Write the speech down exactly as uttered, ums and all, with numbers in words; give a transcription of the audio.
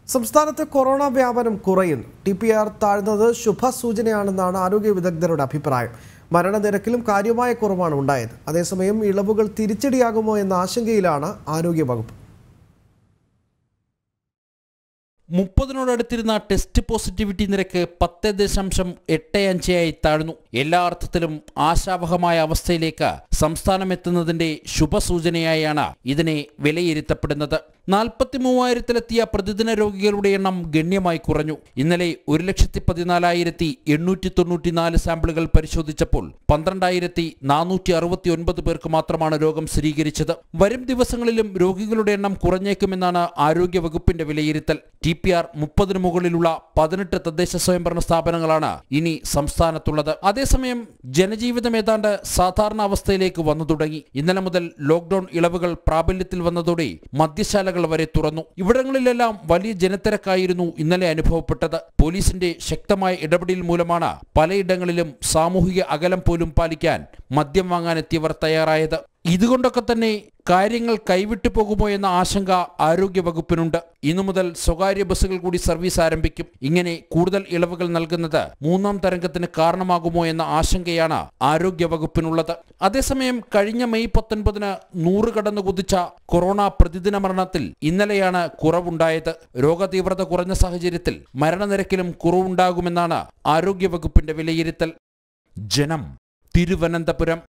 സംസ്ഥാനത്ത് കൊറോണ വ്യാപനം കുറയുന്നു. ടി പി ആർ താഴ്ന്നത് ശുഭസൂചനയാണെന്നാണ് ആരോഗ്യ വിദഗ്ധരുടെ അഭിപ്രായം. മരണനിരക്കിലും കാര്യമായ കുറവാണ് ഉണ്ടായത്. അതേസമയം ഇളവുകൾ തിരിച്ചടിയാകുമോ എന്ന ആശങ്കയിലാണ് ആരോഗ്യവകുപ്പ്. മുപ്പതിനോടടുത്തിരുന്ന ടെസ്റ്റ് പോസിറ്റിവിറ്റി നിരക്ക് പത്ത് ദശാംശം എട്ട് അഞ്ചായി താഴ്ന്നു. എല്ലാ അർത്ഥത്തിലും ആശാവഹമായ അവസ്ഥയിലേക്ക് സംസ്ഥാനം എത്തുന്നതിന്റെ ശുഭസൂചനയായാണ് ഇതിനെ വിലയിരുത്തപ്പെടുന്നത്. നാൽപ്പത്തി മൂവായിരത്തിലെത്തിയ പ്രതിദിന രോഗികളുടെ എണ്ണം ഗണ്യമായി കുറഞ്ഞു. ഇന്നലെ ഒരു ലക്ഷത്തി പതിനാലായിരത്തി എണ്ണൂറ്റി തൊണ്ണൂറ്റി നാല് സാമ്പിളുകൾ പരിശോധിച്ചപ്പോൾ പന്ത്രണ്ടായിരത്തി നാനൂറ്റി അറുപത്തി ഒൻപത് പേർക്ക് മാത്രമാണ് രോഗം സ്ഥിരീകരിച്ചത്. വരും ദിവസങ്ങളിലും രോഗികളുടെ എണ്ണം കുറഞ്ഞേക്കുമെന്നാണ് ആരോഗ്യ വകുപ്പിന്റെ വിലയിരുത്തൽ. ടി പി ആർ മുപ്പതിന് മുകളിലുള്ള പതിനെട്ട് തദ്ദേശ സ്വയംഭരണ സ്ഥാപനങ്ങളാണ് ഇനി സംസ്ഥാനത്തുള്ളത്. അതേസമയം ജനജീവിതം ഏതാണ്ട് സാധാരണ അവസ്ഥയിലേക്ക് വന്നു തുടങ്ങി. ഇന്നലെ മുതൽ ലോക്ഡൌൺ ഇളവുകൾ പ്രാബല്യത്തിൽ വന്നതോടെ മദ്യശാല വരെ തുറന്നു. ഇവിടങ്ങളിലെല്ലാം വലിയ ജനത്തിരക്കായിരുന്നു ഇന്നലെ അനുഭവപ്പെട്ടത്. പോലീസിന്റെ ശക്തമായ ഇടപെടൽ മൂലമാണ് പലയിടങ്ങളിലും സാമൂഹിക അകലം പോലും പാലിക്കാൻ മദ്യം വാങ്ങാനെത്തിയവർ തയ്യാറായത്. ഇതുകൊണ്ടൊക്കെ തന്നെ കാര്യങ്ങൾ കൈവിട്ടു പോകുമോ എന്ന ആശങ്ക ആരോഗ്യ വകുപ്പിനുണ്ട്. ഇന്നു മുതൽ സ്വകാര്യ ബസ്സുകൾ കൂടി സർവീസ് ആരംഭിക്കും. ഇങ്ങനെ കൂടുതൽ ഇളവുകൾ നൽകുന്നത് മൂന്നാം തരംഗത്തിന് കാരണമാകുമോ എന്ന ആശങ്കയാണ് ആരോഗ്യ വകുപ്പിനുള്ളത്. അതേസമയം കഴിഞ്ഞ മെയ് പത്തൊൻപതിന് നൂറ് കടന്നു കുതിച്ച കൊറോണ പ്രതിദിന മരണത്തിൽ ഇന്നലെയാണ് കുറവുണ്ടായത്. രോഗതീവ്രത കുറഞ്ഞ സാഹചര്യത്തിൽ മരണനിരക്കിലും കുറവുണ്ടാകുമെന്നാണ് ആരോഗ്യ വകുപ്പിന്റെ വിലയിരുത്തൽ. ജനം, തിരുവനന്തപുരം.